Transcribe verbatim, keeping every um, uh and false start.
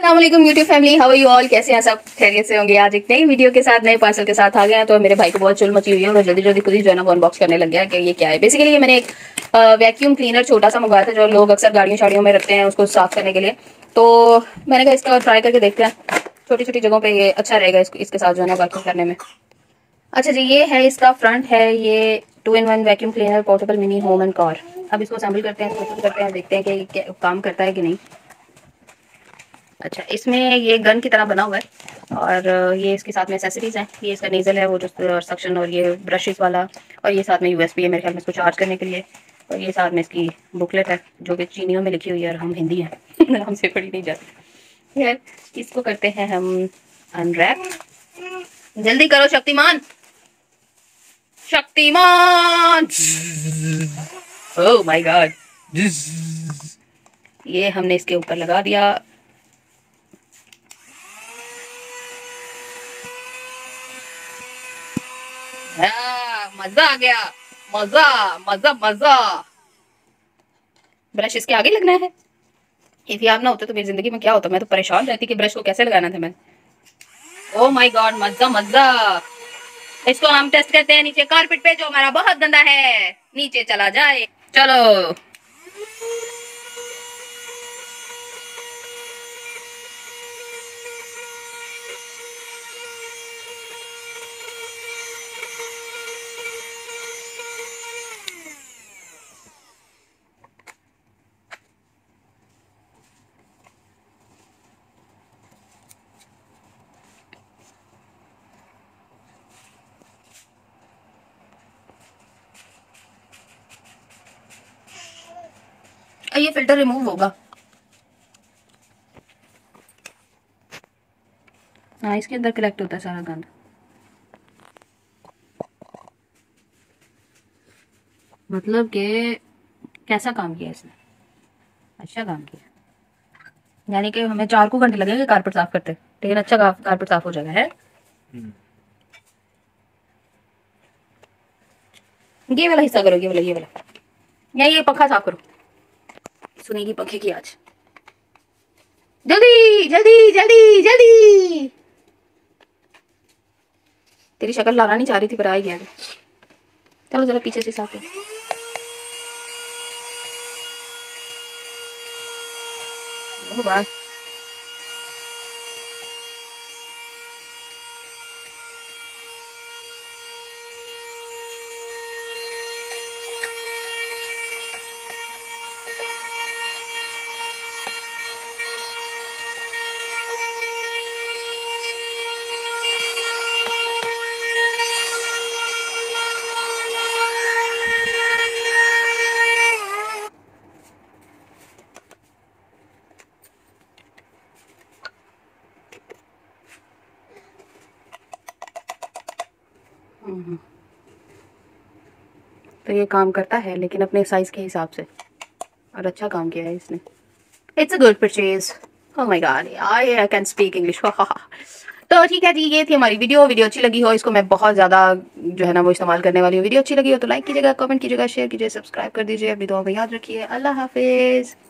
अस्सलामुअलैकुम YouTube family, how are you all. कैसे हैं सब? खैरियत से होंगे। आज एक नई वीडियो के साथ नए पार्सल के साथ आ गए हैं। तो मेरे भाई को बहुत चुल मची हुई है और जल्दी जल्दी खुद ही जो है ना वो अनबॉक्स करने लग गया कि ये क्या है। बेसिकली ये मैंने एक वैक्यूम क्लीनर छोटा सा मंगवाया था जो लोग अक्सर गाड़ियों शाड़ियों में रखते हैं उसको साफ करने के लिए। तो मैंने कहा इसका ट्राई करके देखते हैं, छोटी छोटी जगहों पर ये अच्छा रहेगा इसको इसके साथ जो है ना वैक्यूम करने में। अच्छा जी, ये है इसका फ्रंट है, ये two in one vacuum cleaner portable mini home and car. अब इसको असेंबल करते हैं, इसको करते हैं, देखते हैं कि काम करता है कि नहीं। अच्छा, इसमें ये गन की तरह बना हुआ है और ये इसके साथ में एसेसरीज हैं। ये इसका नेजल है वो जो सक्शन, और ये ब्रशेस वाला, और ये साथ में यूएसबी है मेरे ख्याल में इसको चार्ज करने के लिए, और ये साथ में इसकी बुकलेट है जो कि चीनियों में लिखी हुई है और हम हिंदी हैं हमसे पढ़ी नहीं जाती। यार इसको करते हैं हम अनरैप। जल्दी करो Shaktimaan, Shaktimaan. Oh my god, ये हमने इसके ऊपर लगा दिया। हाँ, मजा आ गया, मजा मजा मजा। ब्रश इसके आगे लगना है। यदि आप ना होते तो मेरी जिंदगी में क्या होता, मैं तो परेशान रहती कि ब्रश को कैसे लगाना था मैं। ओह माय गॉड, मजा मजा। इसको हम टेस्ट करते हैं नीचे कारपेट पे जो हमारा बहुत गंदा है, नीचे चला जाए। चलो ये फिल्टर रिमूव होगा। हाँ, इसके अंदर कलेक्ट होता है सारा गंद। मतलब कि कैसा काम किया इसने, अच्छा काम किया। यानी कि हमें चार को घंटे लगेंगे कारपेट साफ करते, लेकिन अच्छा कारपेट साफ हो जाएगा है। ये वाला हिस्सा करो, ये वाला ये वाला या ये पंखा साफ करो। सुनेगी पंखे की आज। जल्दी जल्दी जल्दी जल्दी। तेरी शक्ल लाना नहीं चाह रही थी पर आ ही गया। चलो जरा पीछे से साफ करो। वाह, तो ये काम करता है लेकिन अपने साइज के हिसाब से, और अच्छा काम किया है इसने। It's a good purchase. Oh my god, I I can speak English. तो ठीक है जी, ये थी हमारी वीडियो। वीडियो अच्छी लगी हो, इसको मैं बहुत ज़्यादा जो है ना वो इस्तेमाल करने वाली हूँ। वीडियो अच्छी लगी हो तो लाइक कीजिएगा, कमेंट कीजिएगा, शेयर कीजिए, सब्सक्राइब कर दीजिए। अपनी दुआ में याद रखिए। अल्लाह हाफिज़।